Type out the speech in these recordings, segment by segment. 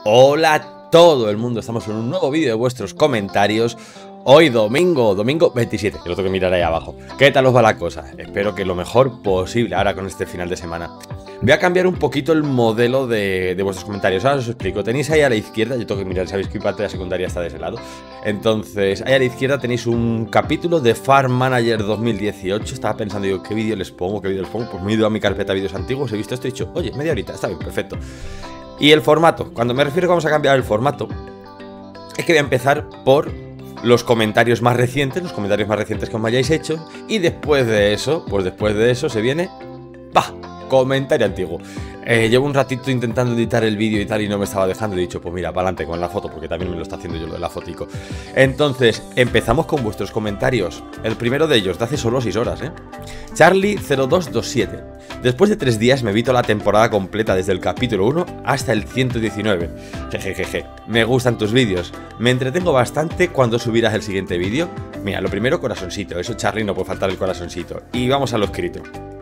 Hola a todo el mundo, estamos en un nuevo vídeo de vuestros comentarios. Hoy domingo 27, que lo tengo que mirar ahí abajo. ¿Qué tal os va la cosa? Espero que lo mejor posible ahora con este final de semana. Voy a cambiar un poquito el modelo de vuestros comentarios. Ahora os explico. Tenéis ahí a la izquierda, yo tengo que mirar, sabéis que mi parte de la secundaria está de ese lado. Entonces, ahí a la izquierda tenéis un capítulo de Farm Manager 2018. Estaba pensando yo, ¿qué vídeo les pongo? Pues me he ido a mi carpeta de vídeos antiguos, he visto esto y he dicho, oye, media horita, está bien, perfecto. Y el formato, cuando me refiero que vamos a cambiar el formato, es que voy a empezar por los comentarios más recientes, que me hayáis hecho. Y después de eso, se viene, ¡pah!, comentario antiguo. Llevo un ratito intentando editar el vídeo y tal y no me estaba dejando. He dicho, pues mira, para adelante con la foto, porque también me lo está haciendo yo lo de la fotico. Entonces, empezamos con vuestros comentarios. El primero de ellos, de hace solo 6 horas, Charlie0227. Después de 3 días me vi toda la temporada completa desde el capítulo 1 hasta el 119. Jejejeje, me gustan tus vídeos. Me entretengo bastante. ¿Cuándo subirás el siguiente vídeo? Mira, lo primero, corazoncito. Eso, Charlie, no puede faltar el corazoncito. Y vamos a lo escrito.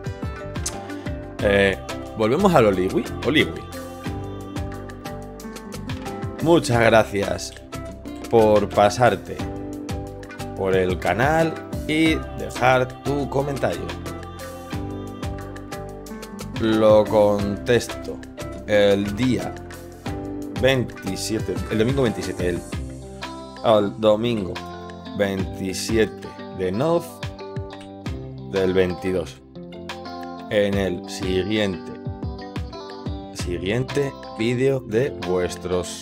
Volvemos al Oliwi. Muchas gracias por pasarte por el canal y dejar tu comentario. Lo contesto el día 27, el domingo 27, al domingo 27 de Nov del 22. En el siguiente vídeo de vuestros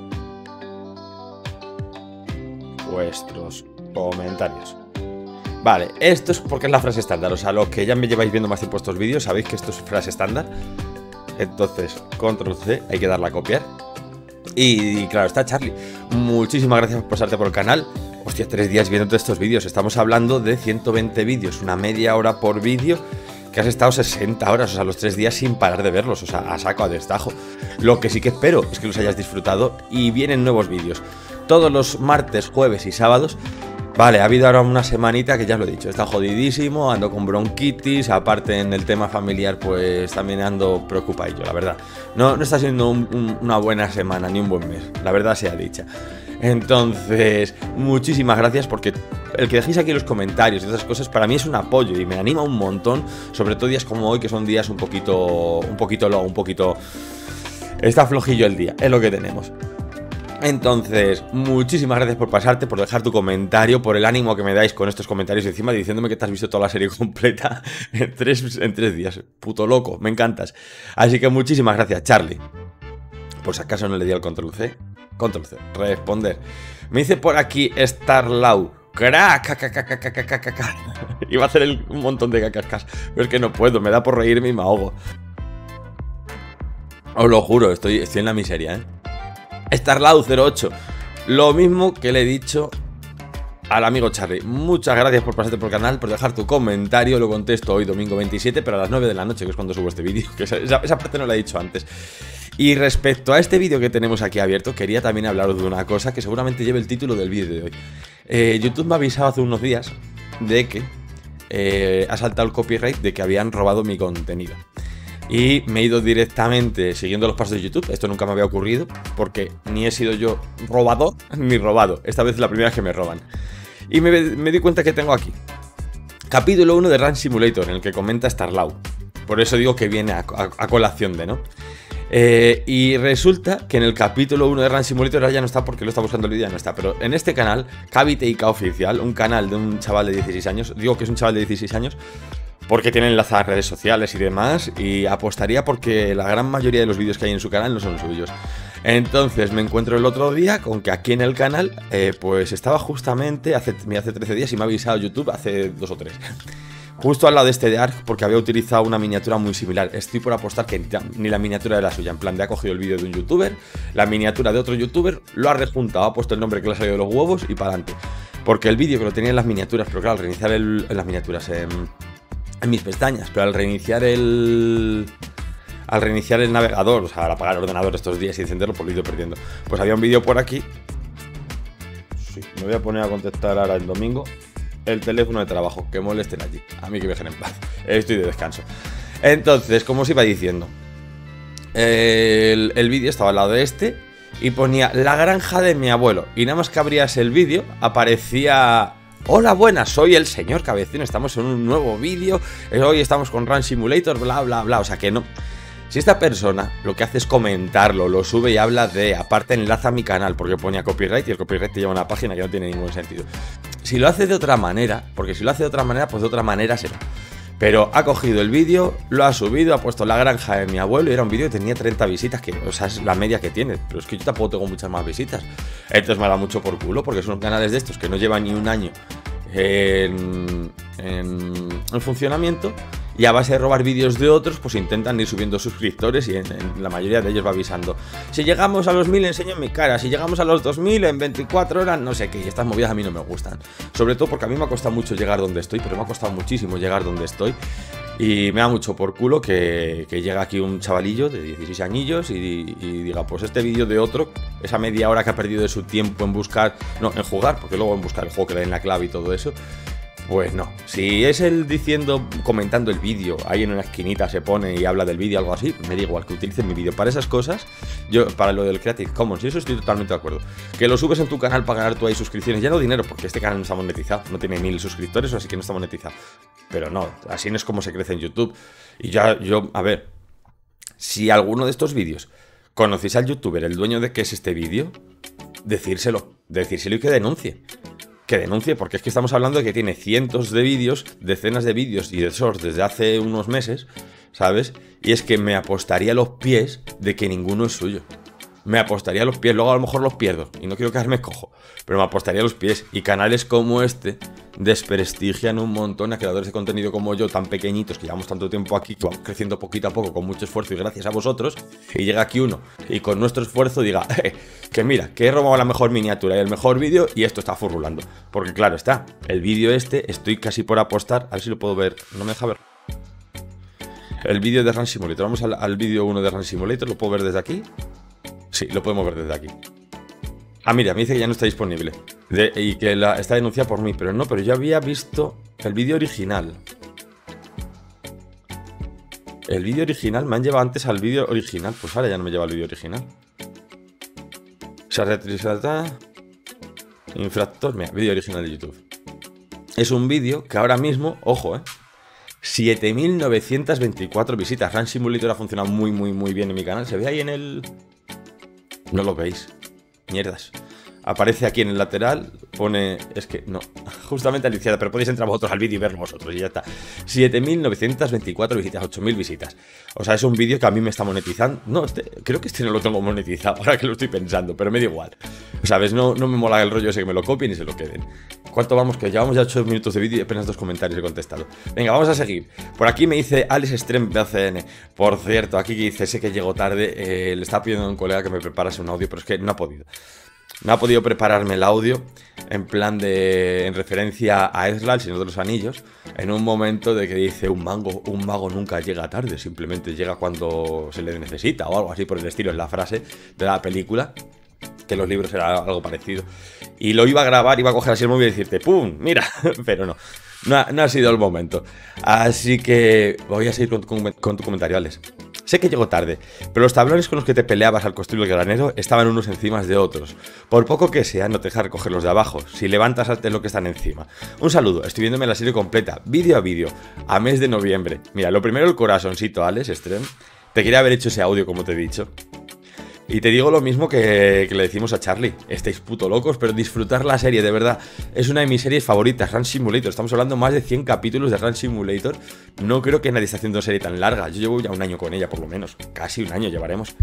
comentarios. Vale, esto es porque es la frase estándar. O sea, los que ya me lleváis viendo más tiempo estos vídeos sabéis que esto es frase estándar. Entonces, control C, hay que darla a copiar. Y claro, está Charlie. Muchísimas gracias por pasarte por el canal. Hostia, 3 días viendo estos vídeos. Estamos hablando de 120 vídeos, una media hora por vídeo, que has estado 60 horas, o sea, los 3 días sin parar de verlos, o sea, a saco, a destajo. Lo que sí que espero es que los hayas disfrutado y vienen nuevos vídeos. Todos los martes, jueves y sábados. Vale, ha habido ahora una semanita que ya os lo he dicho, está jodidísimo, ando con bronquitis, aparte en el tema familiar pues también ando preocupadillo, la verdad. No está siendo una buena semana ni un buen mes, la verdad sea dicha. Entonces, muchísimas gracias porque el que dejéis aquí los comentarios y esas cosas para mí es un apoyo y me anima un montón, sobre todo días como hoy que son días un poquito está flojillo el día, es lo que tenemos. Entonces, muchísimas gracias por pasarte, por dejar tu comentario, por el ánimo que me dais con estos comentarios encima, diciéndome que te has visto toda la serie completa en 3 días. Puto loco, me encantas. Así que muchísimas gracias, Charlie. Por si acaso no le di al control C. Control C, responder. Me dice por aquí Starlau. Crack. Iba a hacer un montón de cacascas, pero es que no puedo, me da por reírme y me ahogo. Os lo juro, estoy en la miseria, Starlau08, lo mismo que le he dicho al amigo Charlie. Muchas gracias por pasarte por el canal, por dejar tu comentario. Lo contesto hoy domingo 27, pero a las 9 de la noche, que es cuando subo este vídeo, que esa parte no la he dicho antes. Y respecto a este vídeo que tenemos aquí abierto, quería también hablaros de una cosa que seguramente lleve el título del vídeo de hoy. YouTube me ha avisado hace unos días de que ha saltado el copyright de que habían robado mi contenido. Y me he ido directamente siguiendo los pasos de YouTube. Esto nunca me había ocurrido porque ni he sido yo robador ni robado. Esta vez es la primera vez que me roban. Y me di cuenta que tengo aquí capítulo 1 de Run Simulator, en el que comenta Starlau. Por eso digo que viene a colación de, ¿no? Y resulta que en el capítulo 1 de Run Simulator ahora ya no está porque lo está buscando el vídeo, ya no está. Pero en este canal, KBTIK Oficial, un canal de un chaval de 16 años, digo que es un chaval de 16 años porque tiene enlazadas redes sociales y demás, y apostaría porque la gran mayoría de los vídeos que hay en su canal no son suyos. Entonces me encuentro el otro día con que aquí en el canal pues estaba justamente hace 13 días y me ha avisado YouTube hace 2 o 3. Justo al lado de este de Ark, porque había utilizado una miniatura muy similar. Estoy por apostar que ni la miniatura era suya. En plan, de ha cogido el vídeo de un youtuber, la miniatura de otro youtuber, lo ha rejuntado, ha puesto el nombre que le ha salido de los huevos y para adelante. Porque el vídeo que lo tenía en las miniaturas, pero claro, al reiniciar en las miniaturas, en mis pestañas, pero al reiniciar el navegador, o sea, al apagar el ordenador estos días y encenderlo, pues lo he ido perdiendo. Pues había un vídeo por aquí. Sí, me voy a poner a contestar ahora el domingo. El teléfono de trabajo, que molesten allí. A mí que me dejen en paz. Estoy de descanso. Entonces, como os iba diciendo, el vídeo estaba al lado de este y ponía la granja de mi abuelo. Y nada más que abrías el vídeo, aparecía... Hola, buenas, soy el señor Cabecino, estamos en un nuevo vídeo, hoy estamos con Run Simulator, bla, bla, bla, o sea que no... Si esta persona lo que hace es comentarlo, lo sube y habla de... Aparte enlaza a mi canal porque ponía copyright y el copyright te lleva a una página que no tiene ningún sentido. Si lo hace de otra manera, porque si lo hace de otra manera, pues de otra manera será. Pero ha cogido el vídeo, lo ha subido, ha puesto la granja de mi abuelo y era un vídeo que tenía 30 visitas, que, o sea, es la media que tiene. Pero es que yo tampoco tengo muchas más visitas. Entonces me da mucho por culo porque son canales de estos que no llevan ni un año en funcionamiento. Y a base de robar vídeos de otros, pues intentan ir subiendo suscriptores y en la mayoría de ellos va avisando. Si llegamos a los 1000 enseño mi cara, si llegamos a los 2000 en 24 horas, no sé qué. Y estas movidas a mí no me gustan. Sobre todo porque a mí me ha costado mucho llegar donde estoy, pero me ha costado muchísimo llegar donde estoy. Y me da mucho por culo que llega aquí un chavalillo de 16 añillos y diga, pues este vídeo de otro, esa media hora que ha perdido de su tiempo en buscar, no, en jugar, porque luego en buscar el juego que le den la clave y todo eso. Pues no, si es él diciendo, comentando el vídeo, ahí en una esquinita se pone y habla del vídeo, algo así, me da igual que utilicen mi vídeo para esas cosas. Yo, para lo del Creative Commons, y eso estoy totalmente de acuerdo. Que lo subes en tu canal para ganar tú ahí suscripciones, ya no dinero, porque este canal no está monetizado, no tiene 1000 suscriptores, así que no está monetizado. Pero no, así no es como se crece en YouTube. Y ya, a ver, si alguno de estos vídeos conocéis al youtuber, el dueño de qué es este vídeo, decírselo y que denuncie. Que denuncie, porque es que estamos hablando de que tiene cientos de vídeos, decenas de vídeos y de shorts desde hace unos meses, ¿sabes? Y es que me apostaría los pies de que ninguno es suyo. Me apostaría los pies, luego a lo mejor los pierdo y no quiero quedarme cojo, pero me apostaría los pies. Y canales como este desprestigian un montón a creadores de contenido como yo, tan pequeñitos, que llevamos tanto tiempo aquí, que vamos creciendo poquito a poco con mucho esfuerzo y gracias a vosotros. Y llega aquí uno y con nuestro esfuerzo diga, que mira, que he robado la mejor miniatura y el mejor vídeo y esto está furrulando. Porque claro está, el vídeo este estoy casi por apostar, a ver si lo puedo ver, no me deja ver. El vídeo de Run Simulator, vamos al vídeo 1 de Run Simulator, ¿lo puedo ver desde aquí? Sí, lo podemos ver desde aquí. Ah, mira, me dice que ya no está disponible y que está denunciada por mí, pero no, pero yo había visto el vídeo original. El vídeo original, me han llevado antes al vídeo original. Pues ahora ya no me lleva al vídeo original. Infractor, mira, vídeo original de YouTube. Es un vídeo que ahora mismo, ojo, 7.924 visitas. Run Simulator ha funcionado muy bien en mi canal. ¿Se ve ahí en el...? No lo veis. Mierdas. Aparece aquí en el lateral, pone... Es que no, justamente a la izquierda, pero podéis entrar vosotros al vídeo y verlo vosotros y ya está. 7.924 visitas, 8.000 visitas. O sea, es un vídeo que a mí me está monetizando. No, creo que este no lo tengo monetizado, ahora que lo estoy pensando, pero me da igual. ¿Sabes? No me mola el rollo ese que me lo copien y se lo queden. ¿Cuánto vamos? Que llevamos ya 8 minutos de vídeo y apenas 2 comentarios he contestado. Venga, vamos a seguir. Por aquí me dice Alex Stream BCN. Por cierto, aquí que dice, sé que llego tarde, le estaba pidiendo a un colega que me preparase un audio, pero es que no ha podido. No ha podido prepararme el audio en plan en referencia a Ezra, el Señor de los Anillos, en un momento de que dice un mago nunca llega tarde, simplemente llega cuando se le necesita o algo así por el estilo, es la frase de la película, que en los libros era algo parecido. Y lo iba a grabar, iba a coger así el móvil y decirte ¡pum! Mira, pero no ha sido el momento. Así que voy a seguir con tu comentario, Alex. Sé que llego tarde, pero los tablones con los que te peleabas al construir el granero estaban unos encima de otros. Por poco que sea, no te dejas recoger los de abajo. Si levantas antes lo que están encima. Un saludo, estoy viéndome la serie completa, vídeo a vídeo, a mes de noviembre. Mira, lo primero el corazoncito, Alex Stream. Te quería haber hecho ese audio, como te he dicho. Y te digo lo mismo que le decimos a Charlie. Estáis puto locos, pero disfrutar la serie, de verdad. Es una de mis series favoritas, Run Simulator. Estamos hablando más de 100 capítulos de Run Simulator. No creo que nadie esté haciendo una serie tan larga. Yo llevo ya un año con ella, por lo menos. Casi un año llevaremos.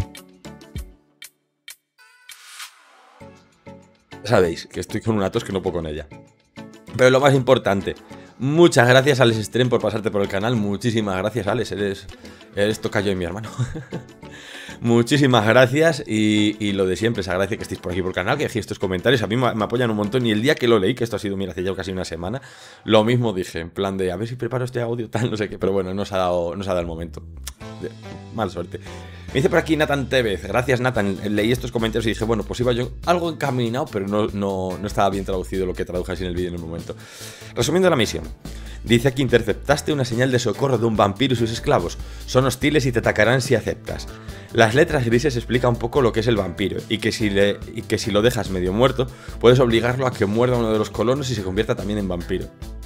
Sabéis que estoy con una tos que no puedo con ella. Pero lo más importante, muchas gracias, Alex Stream, por pasarte por el canal. Muchísimas gracias, Alex. Eres tocayo de mi hermano. Muchísimas gracias y lo de siempre, se agradece que estéis por aquí por el canal, que dejéis estos comentarios, a mí me apoyan un montón. Y el día que lo leí, que esto ha sido, mira, hace ya casi una semana, lo mismo dije, en plan de a ver si preparo este audio, tal, no sé qué, pero bueno, no se ha dado el momento. Mala suerte. Me dice por aquí Nathan Tevez, gracias Nathan, leí estos comentarios y dije, bueno, pues iba yo algo encaminado, pero no estaba bien traducido lo que traduje así en el vídeo en el momento. Resumiendo la misión, Dice que interceptaste una señal de socorro de un vampiro y sus esclavos. Son hostiles y te atacarán si aceptas. Las letras grises explican un poco lo que es el vampiro y que si lo dejas medio muerto, puedes obligarlo a que muerda a uno de los colonos y se convierta también en vampiro.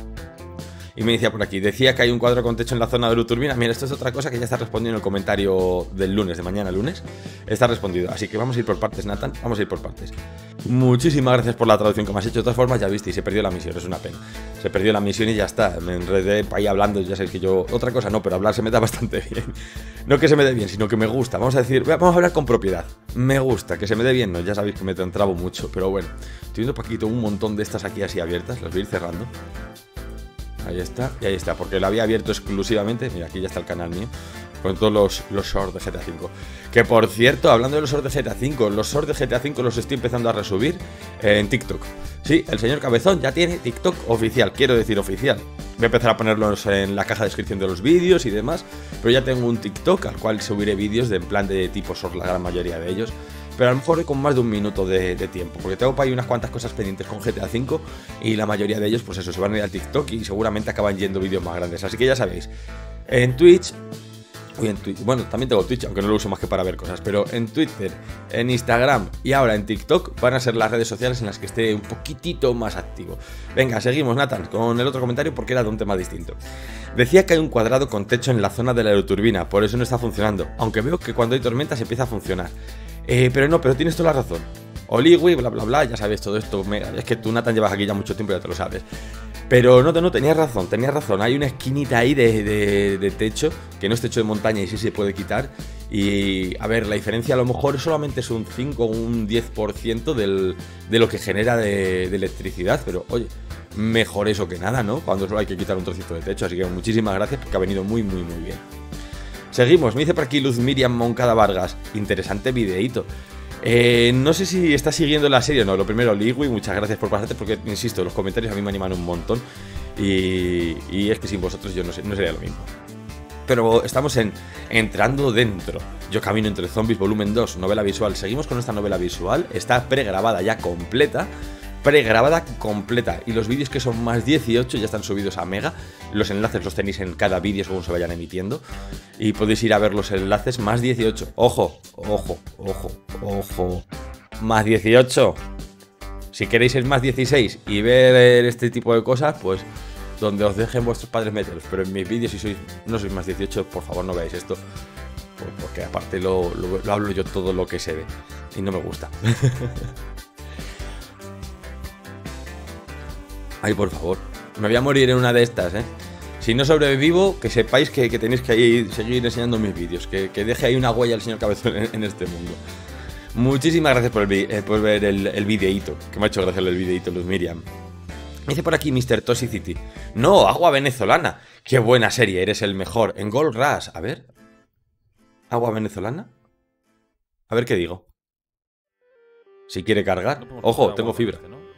Y me decía por aquí, decía que hay un cuadro con techo en la zona de Luturbina. Mira, esto es otra cosa que ya está respondiendo en el comentario del lunes, de mañana lunes. Está respondido, así que vamos a ir por partes, Nathan, vamos a ir por partes. Muchísimas gracias por la traducción que me has hecho. De todas formas, ya viste, y se perdió la misión, es una pena. Se perdió la misión y ya está, me enredé para ahí hablando, ya sabéis que yo... Otra cosa no, pero hablar se me da bastante bien. No que se me dé bien, sino que me gusta. Vamos a decir, vamos a hablar con propiedad. Me gusta, que se me dé bien, no, ya sabéis que me entrabo mucho, pero bueno. Estoy viendo Paquito un montón de estas aquí así abiertas, las voy a ir cerrando. Ahí está, y ahí está, porque lo había abierto exclusivamente. Mira, aquí ya está el canal mío con todos los shorts de GTA V. Que por cierto, hablando de los shorts de GTA V, los shorts de GTA V los estoy empezando a resubir en TikTok. Sí, el señor Cabezón ya tiene TikTok oficial, quiero decir oficial. Voy a empezar a ponerlos en la caja de descripción de los vídeos y demás. Pero ya tengo un TikTok al cual subiré vídeos de en plan de tipo short, la gran mayoría de ellos. Pero a lo mejor con más de un minuto de tiempo, porque tengo para ahí unas cuantas cosas pendientes con GTA V y la mayoría de ellos, pues eso, se van a ir al TikTok y seguramente acaban yendo vídeos más grandes. Así que ya sabéis, en Twitch, bueno, también tengo Twitch, aunque no lo uso más que para ver cosas, pero en Twitter, en Instagram y ahora en TikTok van a ser las redes sociales en las que esté un poquitito más activo. Venga, seguimos, Nathan, con el otro comentario porque era de un tema distinto. Decía que hay un cuadrado con techo en la zona de la aeroturbina, por eso no está funcionando, aunque veo que cuando hay tormentas empieza a funcionar. Pero no, pero tienes toda la razón. Oligui, bla bla bla, ya sabes todo esto. Es que tú, Nathan, llevas aquí ya mucho tiempo, ya te lo sabes. Pero no, tenías razón. Hay una esquinita ahí de techo, que no es techo de montaña y sí se puede quitar. Y a ver, la diferencia a lo mejor solamente es un 5 o un 10% de lo que genera de electricidad. Pero oye, mejor eso que nada, ¿no? Cuando solo hay que quitar un trocito de techo. Así que muchísimas gracias porque ha venido muy bien. Seguimos, me dice por aquí Luz Miriam Moncada Vargas. Interesante videíto. No sé si estás siguiendo la serie o no. Lo primero, Ligui, muchas gracias por pasarte porque, insisto, los comentarios a mí me animan un montón. Y es que sin vosotros yo no sería lo mismo. Pero estamos entrando dentro. Yo camino entre zombies, volumen 2, novela visual. Seguimos con esta novela visual. Está pregrabada ya completa. Y los vídeos que son más 18 ya están subidos a Mega. Los enlaces los tenéis en cada vídeo según se vayan emitiendo y podéis ir a ver los enlaces más 18. Ojo, más 18. Si queréis el más 16 y ver este tipo de cosas, pues donde os dejen vuestros padres meteros. Pero en mis vídeos, si no sois más 18, por favor no veáis esto, porque aparte lo hablo yo todo lo que se ve y no me gusta. Ay, por favor, me voy a morir en una de estas, ¿eh? Si no sobrevivo, que sepáis que tenéis que seguir enseñando mis vídeos, que deje ahí una huella el señor Cabezón en este mundo. Muchísimas gracias por ver el videíto, que me ha hecho gracia el videíto, Luz Miriam. Me dice por aquí Mr. Toxicity. No, Agua Venezolana. Qué buena serie, eres el mejor. En Gold Rush, a ver. ¿Agua Venezolana? A ver qué digo. Si quiere cargar. Ojo, tengo fibra.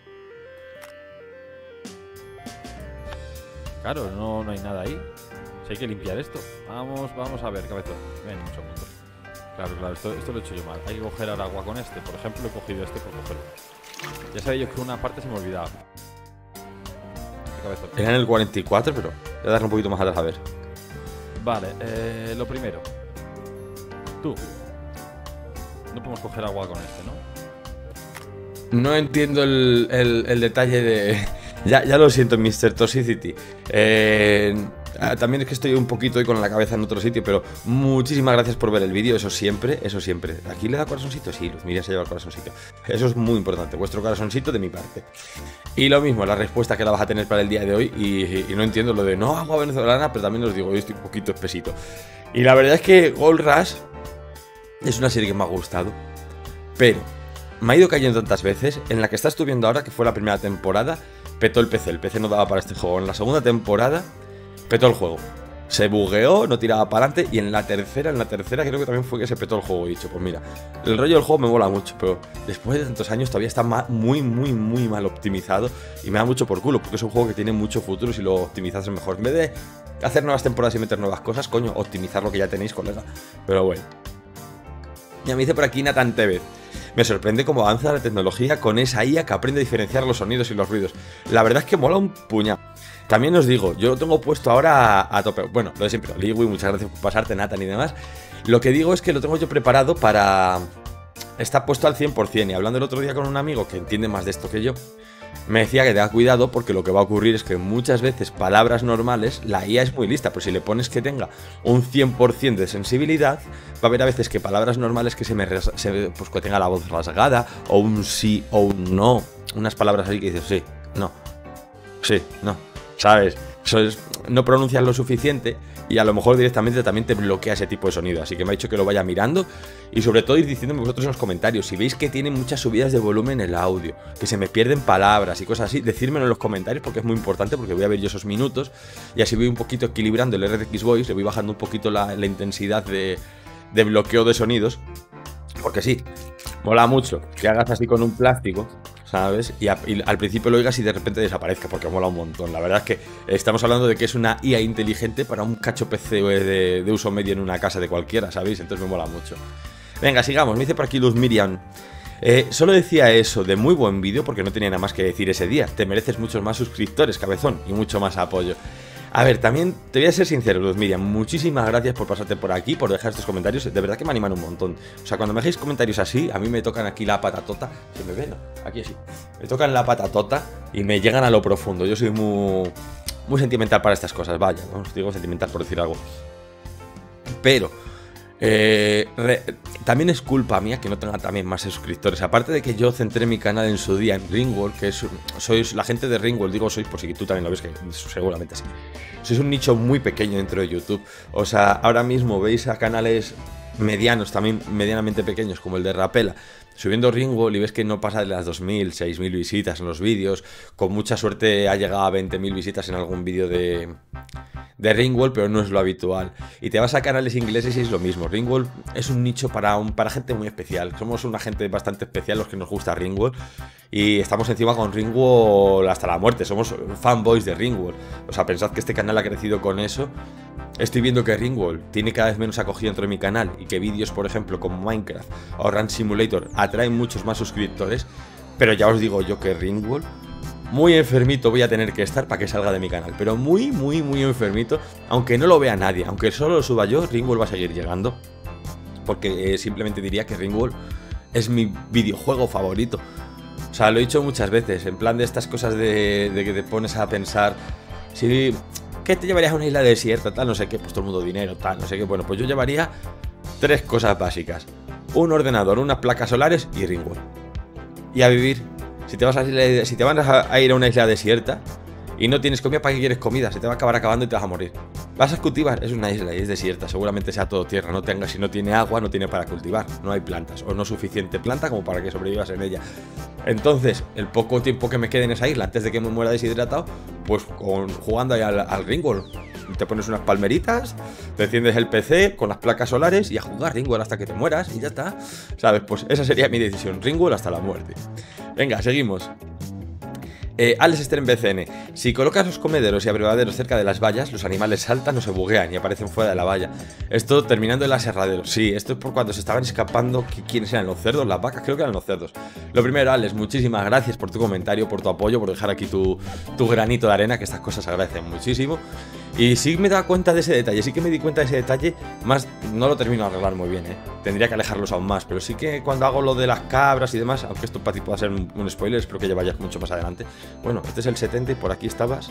Claro, no hay nada ahí. Si hay que limpiar esto. Vamos a ver, Cabezón. Ven un segundo. Claro, esto lo he hecho yo mal. Hay que coger ahora agua con este. Por ejemplo, he cogido este por cogerlo. Ya sabía yo que una parte se me olvidaba. Cabezón. Era en el 44, pero voy a darle un poquito más atrás a ver. Vale, lo primero. Tú. No podemos coger agua con este, ¿no? No entiendo el detalle de... Ya lo siento, Mr. Toxicity. También es que estoy un poquito hoy con la cabeza en otro sitio, pero muchísimas gracias por ver el vídeo, eso siempre. ¿Aquí le da corazoncito? Sí, Luz Miriam se lleva el corazoncito. Eso es muy importante, vuestro corazoncito de mi parte. Y lo mismo, la respuesta que la vas a tener para el día de hoy. Y no entiendo lo de no agua venezolana, pero también os digo, hoy estoy un poquito espesito. Y la verdad es que Gold Rush es una serie que me ha gustado, pero me ha ido cayendo tantas veces. En la que estás tú viendo ahora, que fue la primera temporada, petó el PC no daba para este juego. En la segunda temporada petó el juego, se bugueó, no tiraba para adelante. Y en la tercera creo que también fue que se petó el juego. Y he dicho, pues mira, el rollo del juego me mola mucho, pero después de tantos años todavía está muy mal optimizado. Y me da mucho por culo, porque es un juego que tiene mucho futuro si lo optimizas mejor. En vez de hacer nuevas temporadas y meter nuevas cosas, coño, optimizar lo que ya tenéis, colega. Pero bueno. Ya me dice por aquí Nathan Tevez. Me sorprende cómo avanza la tecnología con esa IA que aprende a diferenciar los sonidos y los ruidos. La verdad es que mola un puñado. También os digo, yo lo tengo puesto ahora a tope. Bueno, lo de siempre, Liwi, muchas gracias por pasarte, Nathan y demás. Lo que digo es que lo tengo yo preparado para... Está puesto al 100%. Y hablando el otro día con un amigo que entiende más de esto que yo, me decía que tenga cuidado porque lo que va a ocurrir es que muchas veces palabras normales, la IA es muy lista, pero si le pones que tenga un 100% de sensibilidad, va a haber a veces que palabras normales que pues que tenga la voz rasgada, o un sí o un no, unas palabras así que dices sí, no, ¿sabes? Eso es, no pronuncias lo suficiente y a lo mejor directamente también te bloquea ese tipo de sonido. Así que me ha dicho que lo vaya mirando y sobre todo ir diciéndome vosotros en los comentarios. Si veis que tiene muchas subidas de volumen el audio, que se me pierden palabras y cosas así, decírmelo en los comentarios porque es muy importante, porque voy a ver yo esos minutos y así voy un poquito equilibrando el RTX Voice, le voy bajando un poquito la intensidad de bloqueo de sonidos. Porque sí, mola mucho que hagas así con un plástico, ¿sabes? Y al principio lo oigas y de repente desaparezca, porque mola un montón. La verdad es que estamos hablando de que es una IA inteligente para un cacho PC de uso medio en una casa de cualquiera, ¿sabéis? Entonces me mola mucho. Venga, sigamos. Me dice por aquí Luz Miriam. Solo decía eso de muy buen vídeo porque no tenía nada más que decir ese día. Te mereces muchos más suscriptores, cabezón, y mucho más apoyo. A ver, también te voy a ser sincero, Luz Miriam, muchísimas gracias por pasarte por aquí, por dejar estos comentarios, de verdad que me animan un montón. O sea, cuando me dejéis comentarios así, a mí me tocan aquí la patatota, ¿se me ve? No, aquí así. Me tocan la patatota y me llegan a lo profundo. Yo soy muy sentimental para estas cosas, vaya, no os digo sentimental por decir algo. Pero... también es culpa mía que no tenga también más suscriptores. Aparte de que yo centré mi canal en su día en Ringworld, que sois la gente de Ringworld, digo sois por si tú también lo ves, que seguramente sí. Sois un nicho muy pequeño dentro de YouTube. O sea, ahora mismo veis a canales medianos, también medianamente pequeños, como el de Rapela, subiendo Ringworld y ves que no pasa de las 2000, 6000 visitas en los vídeos. Con mucha suerte ha llegado a 20.000 visitas en algún vídeo de Ringworld, pero no es lo habitual. Y te vas a canales ingleses y es lo mismo. Ringworld es un nicho para gente muy especial. Somos una gente bastante especial los que nos gusta Ringworld. Y estamos encima con Ringworld hasta la muerte. Somos fanboys de Ringworld. O sea, pensad que este canal ha crecido con eso. Estoy viendo que Ringworld tiene cada vez menos acogida dentro de mi canal y que vídeos, por ejemplo, como Minecraft o Run Simulator atraen muchos más suscriptores. Pero ya os digo yo que Ringworld, muy enfermito voy a tener que estar para que salga de mi canal. Pero muy enfermito, aunque no lo vea nadie, aunque solo lo suba yo, Ringworld va a seguir llegando. Porque simplemente diría que Ringworld es mi videojuego favorito. O sea, lo he dicho muchas veces, en plan de estas cosas de que te pones a pensar, si... ¿qué te llevarías a una isla desierta? Tal, no sé qué, pues todo el mundo dinero, tal, no sé qué. Bueno, pues yo llevaría 3 cosas básicas: un ordenador, unas placas solares y Ringworld. Y a vivir. Si te vas a ir a una isla desierta y no tienes comida, ¿para qué quieres comida? Se te va a acabar acabando y te vas a morir. Vas a cultivar, es una isla y es desierta, seguramente sea todo tierra, si no tiene agua, no tiene para cultivar, no hay plantas, o no suficiente planta como para que sobrevivas en ella. Entonces, el poco tiempo que me quede en esa isla antes de que me muera deshidratado, pues jugando ahí al Ringworld. Te pones unas palmeritas, te enciendes el PC con las placas solares y a jugar Ringworld hasta que te mueras y ya está. ¿Sabes? Pues esa sería mi decisión, Ringworld hasta la muerte. Venga, seguimos. Alex Stern BCN. Si colocas los comederos y abrevaderos cerca de las vallas, los animales saltan o se buguean y aparecen fuera de la valla. Esto terminando el aserradero. Sí, esto es por cuando se estaban escapando. ¿Quiénes eran? ¿Los cerdos? ¿Las vacas? Creo que eran los cerdos. Lo primero, Alex, muchísimas gracias por tu comentario, por tu apoyo, por dejar aquí tu granito de arena, que estas cosas se agradecen muchísimo. Y sí me da cuenta de ese detalle, sí que me di cuenta de ese detalle, más no lo termino de arreglar muy bien, tendría que alejarlos aún más, pero sí que cuando hago lo de las cabras y demás, aunque esto para ti pueda ser un spoiler, espero que ya vayas mucho más adelante. Bueno, este es el 70 y por aquí estabas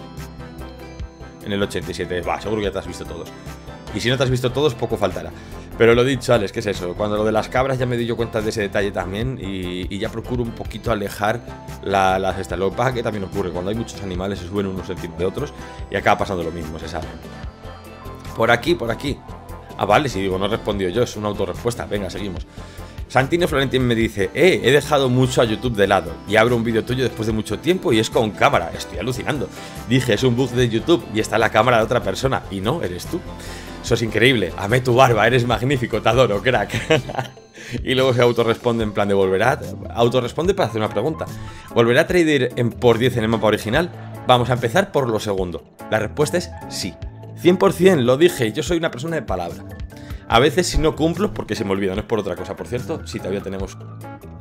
en el 87, va, seguro que ya te has visto todos. Y si no te has visto todos, poco faltará. Pero lo dicho, Alex, ¿qué es eso? Cuando lo de las cabras ya me di yo cuenta de ese detalle también y ya procuro un poquito alejar las estas. Lo que pasa que también ocurre, cuando hay muchos animales se suben unos encima de otros y acaba pasando lo mismo, se sabe. Por aquí. Ah, vale, si digo, no he respondido yo, es una autorrespuesta. Venga, seguimos. Santino Florentín me dice: he dejado mucho a YouTube de lado y abro un vídeo tuyo después de mucho tiempo y es con cámara. Estoy alucinando. Dije, es un bug de YouTube y está la cámara de otra persona y no, eres tú. Eso es increíble. Amé tu barba, eres magnífico, te adoro, crack. Y luego se autorresponde en plan de volverá. Autorresponde para hacer una pregunta. ¿Volverá a trader en por 10 en el mapa original? Vamos a empezar por lo segundo. La respuesta es sí. 100%, lo dije, yo soy una persona de palabra. A veces si no cumplo porque se me olvida, no es por otra cosa. Por cierto, sí, todavía tenemos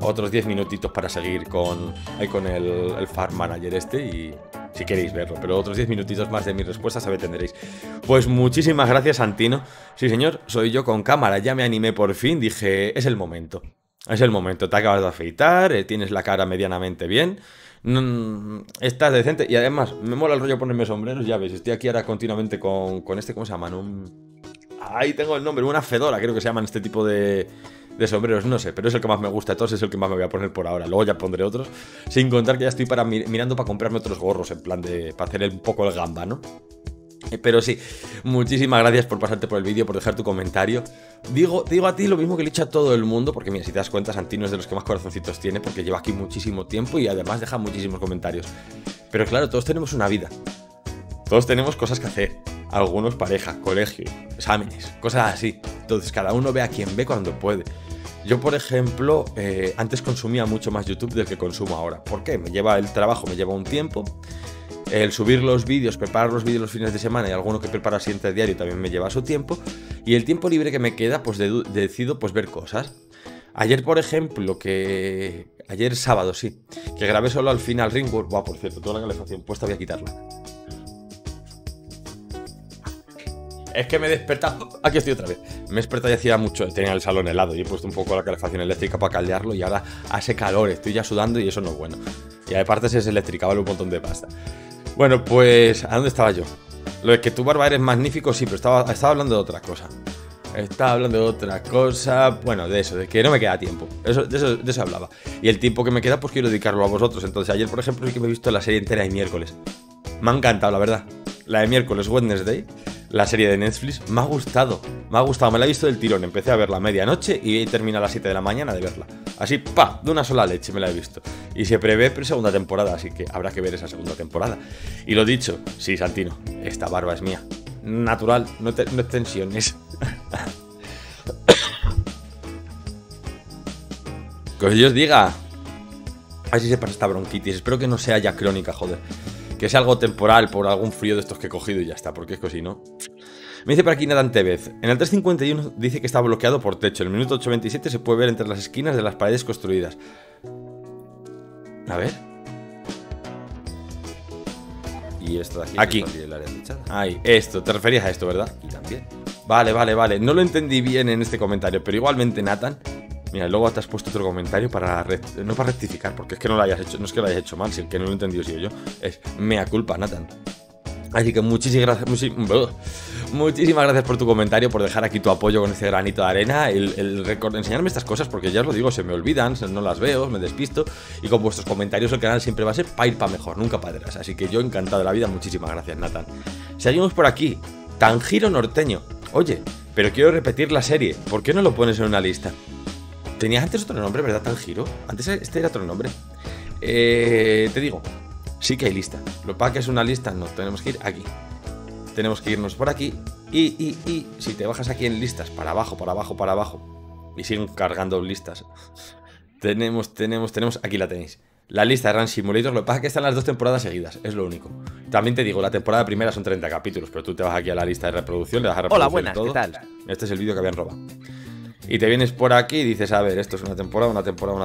otros 10 minutitos para seguir con el Farm Manager este y si queréis verlo, pero otros 10 minutitos más de mis respuestas a ver tendréis. Pues muchísimas gracias, Santino. Sí, señor, soy yo con cámara, ya me animé por fin, dije, es el momento. Es el momento, te acabas de afeitar, tienes la cara medianamente bien, estás decente y además me mola el rollo ponerme sombreros, ya ves, estoy aquí ahora continuamente con este, ¿cómo se llaman? Ahí tengo el nombre, una fedora creo que se llaman este tipo de sombreros, no sé, pero es el que más me gusta de todos, es el que más me voy a poner por ahora, luego ya pondré otros, sin contar que ya estoy mirando para comprarme otros gorros, en plan para hacer un poco el gamba, ¿no? Pero sí, muchísimas gracias por pasarte por el vídeo, por dejar tu comentario. Te digo a ti lo mismo que le he dicho a todo el mundo, porque mira, si te das cuenta, Santino es de los que más corazoncitos tiene, porque lleva aquí muchísimo tiempo y además deja muchísimos comentarios. Pero claro, todos tenemos una vida, todos tenemos cosas que hacer, algunos pareja, colegio, exámenes, cosas así. Entonces cada uno ve a quien ve cuando puede. Yo, por ejemplo, antes consumía mucho más YouTube del que consumo ahora. ¿Por qué? El trabajo me lleva un tiempo. El subir los vídeos, preparar los vídeos los fines de semana y alguno que preparo siempre diario también me lleva su tiempo. Y el tiempo libre que me queda, pues decido pues ver cosas. Ayer, por ejemplo, ayer sábado, sí, que grabé solo al final Ringworld. Buah, por cierto, toda la calefacción puesta voy a quitarla. Es que me he despertado. Aquí estoy otra vez. Me he despertado y hacía mucho. Tenía el salón helado y he puesto un poco la calefacción eléctrica para caldearlo y ahora hace calor. Estoy ya sudando y eso no es bueno. Y aparte si es eléctrica, vale un montón de pasta. Bueno, pues, ¿a dónde estaba yo? Lo de que tu barba eres magnífico, sí, pero estaba hablando de otra cosa. Estaba hablando de otra cosa. Bueno, de eso, de que no me queda tiempo. De eso hablaba. Y el tiempo que me queda, pues quiero dedicarlo a vosotros. Entonces, ayer, por ejemplo, sí que me he visto la serie entera de miércoles. Me ha encantado, la verdad. La de miércoles, Wednesday, la serie de Netflix, me ha gustado. Me la he visto del tirón. Empecé a verla a medianoche y terminé a las 7 de la mañana de verla. Así, ¡pa! De una sola leche me la he visto. Y se prevé segunda temporada, así que habrá que ver esa segunda temporada. Y lo dicho, sí, Santino, esta barba es mía. Natural, no extensiones. Que yo os diga. Así se pasa esta bronquitis. Espero que no sea ya crónica, joder. Que sea algo temporal por algún frío de estos que he cogido y ya está, porque es que si no... Me dice por aquí Nathan Tevez. En el 351 dice que está bloqueado por techo. En el minuto 8:27 se puede ver entre las esquinas de las paredes construidas. A ver. Y esto de aquí. El área techada. Ahí, esto. Te referías a esto, ¿verdad? Aquí también. Vale. No lo entendí bien en este comentario, pero igualmente, Nathan. Mira, luego te has puesto otro comentario no para rectificar, porque es que no lo hayas hecho, no es que lo hayas hecho mal, si el que no lo he entendido soy yo. Es mea culpa, Nathan. Así que muchísimas gracias por tu comentario, por dejar aquí tu apoyo con este granito de arena, enseñarme estas cosas, porque ya os lo digo, se me olvidan, no las veo, me despisto, y con vuestros comentarios el canal siempre va a ser para ir para mejor, nunca para atrás. Así que yo encantado de la vida, muchísimas gracias, Nathan. Seguimos por aquí, Tanjiro Norteño. Oye, pero quiero repetir la serie, ¿por qué no lo pones en una lista? Tenías antes otro nombre, ¿verdad, Tanjiro? Antes este era otro nombre. Te digo, sí que hay lista. Lo que pasa que es una lista, no, tenemos que ir aquí. Tenemos que irnos por aquí. Y si te bajas aquí en listas, para abajo, y siguen cargando listas. Tenemos, aquí la tenéis. La lista de Run Simulator, lo que pasa es que están las 2 temporadas seguidas, es lo único. También te digo, la temporada primera son 30 capítulos, pero tú te vas aquí a la lista de reproducción, le das a reproducir. Hola, buenas, todo. ¿qué tal? Este es el vídeo que habían robado. Y te vienes por aquí y dices, a ver, esto es una temporada.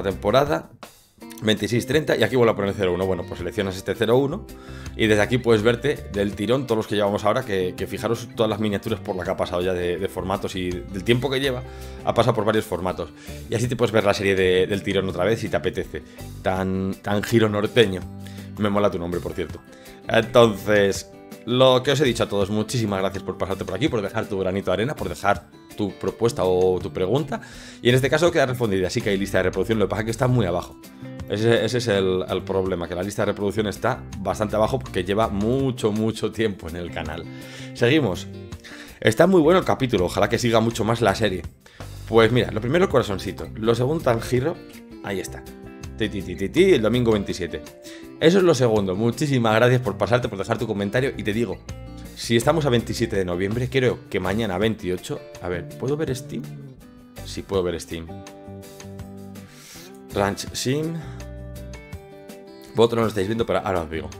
26-30 y aquí vuelvo a poner 0-1. Bueno, pues seleccionas este 0-1 y desde aquí puedes verte del tirón todos los que llevamos ahora, que fijaros todas las miniaturas por la que ha pasado ya de formatos y del tiempo que lleva, ha pasado por varios formatos. Y así te puedes ver la serie del tirón otra vez si te apetece. Tanjiro Norteño. Me mola tu nombre, por cierto. Entonces, lo que os he dicho a todos, muchísimas gracias por pasarte por aquí, por dejar tu granito de arena, por dejar tu propuesta o tu pregunta. Y en este caso queda respondida, sí que hay lista de reproducción, lo que pasa es que está muy abajo. Ese es el problema, que la lista de reproducción está bastante abajo porque lleva mucho tiempo en el canal. Seguimos. Está muy bueno el capítulo, ojalá que siga mucho más la serie. Pues mira, lo primero el corazoncito, lo segundo Tanjiro, ahí está. El domingo 27. Eso es lo segundo, muchísimas gracias por pasarte, por dejar tu comentario. Y te digo, si estamos a 27 de noviembre, creo que mañana 28... A ver, ¿puedo ver Steam? Sí, puedo ver Steam. Ranch Sim. Vosotros no lo estáis viendo, pero ahora os digo.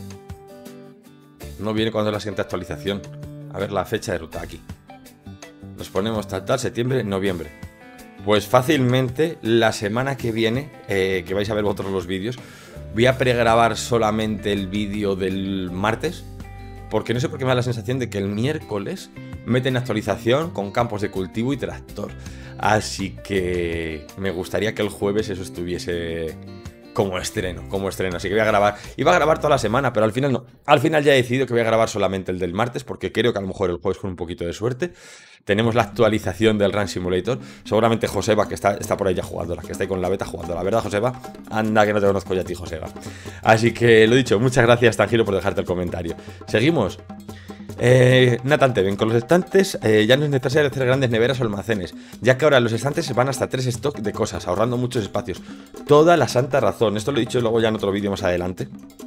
No viene cuando es la siguiente actualización. A ver la fecha de ruta aquí. Nos ponemos tal, septiembre, noviembre. Pues fácilmente la semana que viene, que vais a ver vosotros los vídeos, voy a pregrabar solamente el vídeo del martes, porque no sé por qué me da la sensación de que el miércoles meten actualización con campos de cultivo y tractor. Así que me gustaría que el jueves eso estuviese como estreno. Así que voy a grabar. Iba a grabar toda la semana, pero al final no. Al final ya he decidido que voy a grabar solamente el del martes, porque creo que a lo mejor el jueves con un poquito de suerte tenemos la actualización del Run Simulator. Seguramente Joseba, que está por ahí ya jugando, que está ahí con la beta jugando. La verdad, Joseba, anda que no te conozco ya a ti, Joseba. Así que lo dicho, muchas gracias, Tanjiro, por dejarte el comentario. Seguimos. Nathan Teven, con los estantes ya no es necesario hacer grandes neveras o almacenes, ya que ahora los estantes se van hasta 3 stock de cosas, ahorrando muchos espacios. Toda la santa razón. Esto lo he dicho luego ya en otro vídeo más adelante.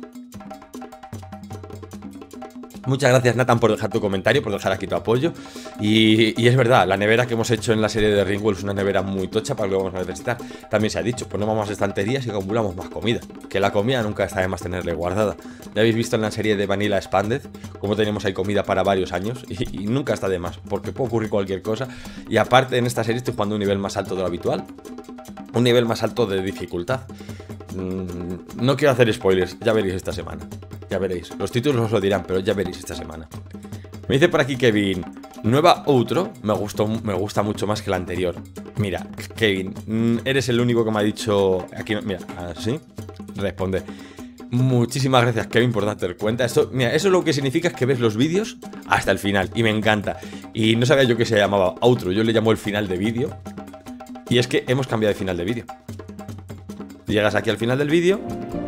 Muchas gracias, Nathan, por dejar tu comentario, por dejar aquí tu apoyo. Y es verdad, la nevera que hemos hecho en la serie de Ringworld es una nevera muy tocha para lo que vamos a necesitar. También se ha dicho, ponemos más estanterías y acumulamos más comida. Que la comida nunca está de más tenerle guardada. Ya habéis visto en la serie de Vanilla Expanded cómo tenemos ahí comida para varios años y nunca está de más, porque puede ocurrir cualquier cosa. Y aparte, en esta serie estoy jugando a un nivel más alto de lo habitual. Un nivel más alto de dificultad. No quiero hacer spoilers, ya veréis esta semana. Ya veréis, los títulos os lo dirán, pero ya veréis esta semana. Me dice por aquí Kevin, nueva outro, me gusta mucho más que la anterior. Mira, Kevin, eres el único que me ha dicho aquí, mira, así, responde. Muchísimas gracias, Kevin, por darte cuenta. Esto, mira, eso lo que significa es que ves los vídeos hasta el final y me encanta. Y no sabía yo que se llamaba outro, yo le llamo el final de vídeo. Y es que hemos cambiado de final de vídeo. Llegas aquí al final del vídeo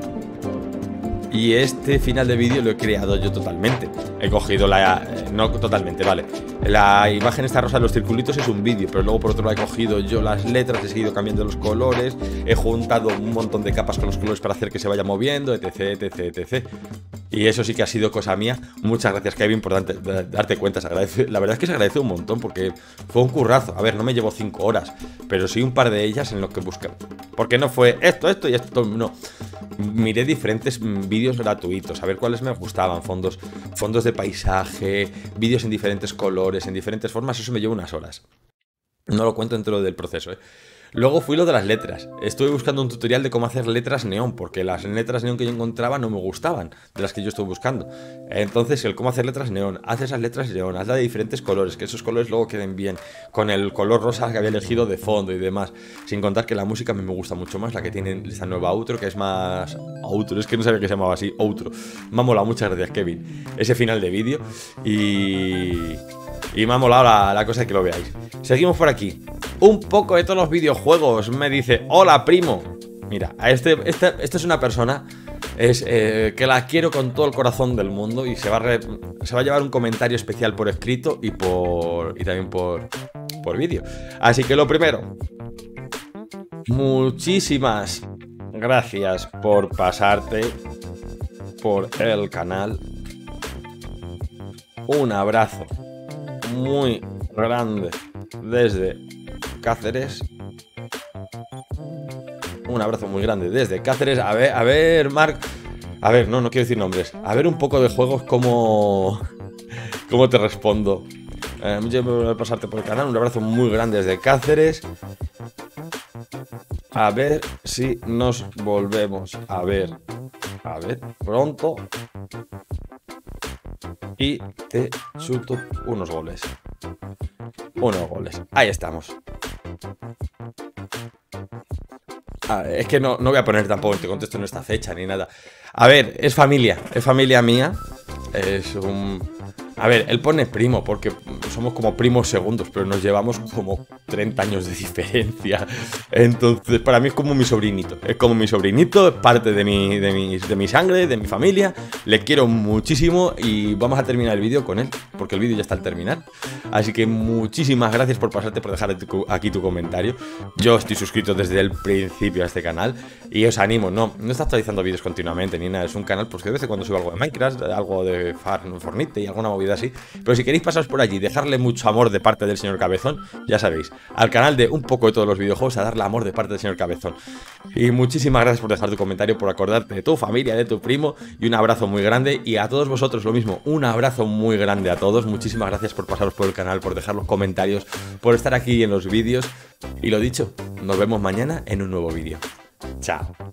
y este final de vídeo lo he creado yo totalmente. He cogido no totalmente, vale. La imagen esta rosa de los circulitos es un vídeo, pero luego por otro lado he cogido yo las letras, he seguido cambiando los colores, he juntado un montón de capas con los colores para hacer que se vaya moviendo, etc, etc, etc. Y eso sí que ha sido cosa mía. Muchas gracias, Kevin, por darte cuenta. Se agradece. La verdad es que se agradece un montón porque fue un currazo. A ver, no me llevo 5 horas, pero sí un par de ellas en lo que buscan. Porque no fue esto y esto, no. Miré diferentes vídeos gratuitos, a ver cuáles me gustaban, fondos de paisaje, vídeos en diferentes colores, en diferentes formas. Eso me llevó unas horas. No lo cuento dentro del proceso, Luego fui lo de las letras. Estuve buscando un tutorial de cómo hacer letras neón, porque las letras neón que yo encontraba no me gustaban, de las que yo estuve buscando. Entonces, el cómo hacer letras neón, haz esas letras neón, hazla de diferentes colores, que esos colores luego queden bien, con el color rosa que había elegido de fondo y demás. Sin contar que la música a mí me gusta mucho más, la que tiene esta nueva outro, que es más... Outro, es que no sabía que se llamaba así, outro. Me ha molado, muchas gracias, Kevin. Ese final de vídeo y me ha molado la cosa de que lo veáis. Seguimos por aquí. Un poco de todos los videojuegos. Me dice, hola primo. Mira, esta es una persona que la quiero con todo el corazón del mundo. Y se va a llevar un comentario especial por escrito y también por vídeo. Así que lo primero, muchísimas gracias por pasarte por el canal. Un abrazo muy grande desde Cáceres. Un abrazo muy grande desde Cáceres. A ver, Marc. A ver, no quiero decir nombres. A ver un poco de juegos cómo te respondo. Muchas gracias por pasarte por el canal. Un abrazo muy grande desde Cáceres. A ver si nos volvemos a ver pronto. Y te chuto unos goles. Ahí estamos. Es que no voy a poner tampoco te contesto en esta fecha ni nada. A ver, es familia mía. A ver, él pone primo porque somos como primos segundos, pero nos llevamos como 30 años de diferencia. Entonces, para mí es como mi sobrinito. Es como mi sobrinito, es parte de mi sangre, de mi familia. Le quiero muchísimo y vamos a terminar el vídeo con él, porque el vídeo ya está al terminar. Así que muchísimas gracias por pasarte, por dejar aquí tu comentario. Yo estoy suscrito desde el principio a este canal y os animo, no está actualizando vídeos continuamente ni nada. Es un canal pues que de vez en cuando subo algo de Minecraft, algo de Fortnite y alguna movida vida así. Pero si queréis pasaros por allí, dejarle mucho amor de parte del señor Cabezón, ya sabéis, al canal de Un Poco de Todos los Videojuegos, a darle amor de parte del señor Cabezón. Y muchísimas gracias por dejar tu comentario, por acordarte de tu familia, de tu primo, y un abrazo muy grande. Y a todos vosotros lo mismo, un abrazo muy grande a todos. Muchísimas gracias por pasaros por el canal, por dejar los comentarios, por estar aquí en los vídeos. Y lo dicho, nos vemos mañana en un nuevo vídeo. Chao.